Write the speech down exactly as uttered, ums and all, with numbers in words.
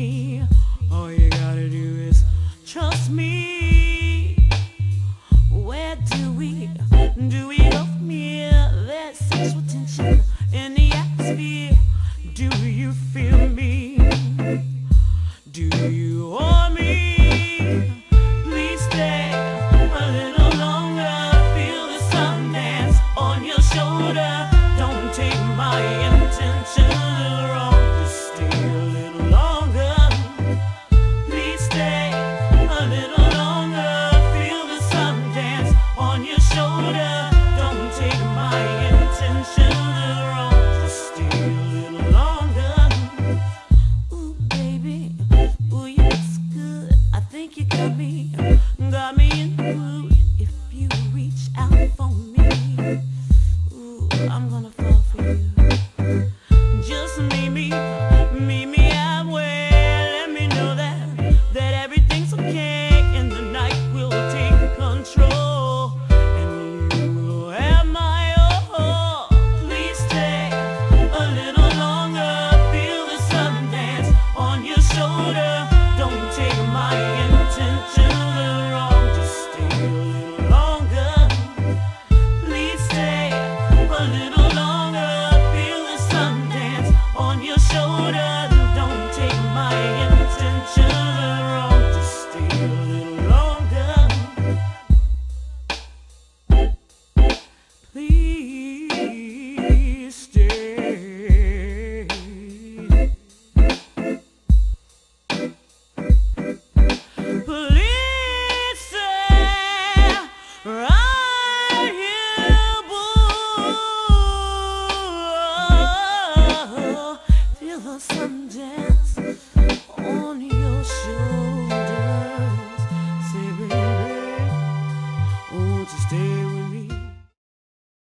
me. All you gotta do is trust me. Where do we, do we go from here? There's sexual tension in the atmosphere. Do you feel me? Do you want me? Please stay a little longer. Feel the sun dance on your shoulder. Don't take my intentions wrong. Just stay a little longer. Please stay a little longer. Feel the sun dance on your shoulder. Don't take my intentions wrong. Just stay a little longer. Ooh, baby, ooh, you look good. I think you got me, got me in the mood. If you reach out for me, ooh, I'm gonna fall for you. Just meet me, meet me halfway. Let me know that, that everything's okay. And the night will take control. And you will have my all. Please stay a little longer. Feel the sun dance on your shoulder. Don't take my intentions wrong. Just stay a little longer. Please stay a little longer. Feel the sun dance on your shoulder. Don't take my intentions wrong. Just stay a little longer. Please stay. Please stay right here, boo. Feel the sun dance on your shoulder.